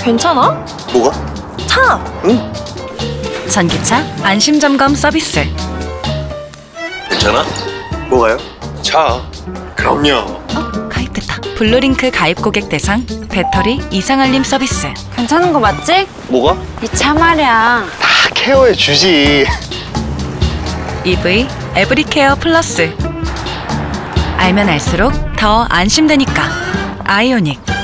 괜찮아? 뭐가? 차! 응? 전기차 안심점검 서비스. 괜찮아? 뭐가요? 차. 그럼요. 가입됐다. 블루링크 가입 고객 대상 배터리 이상 알림 서비스. 괜찮은 거 맞지? 뭐가? 이 차 말이야. 다 케어해 주지. EV 에브리케어 플러스. 알면 알수록 더 안심되니까. 아이오닉.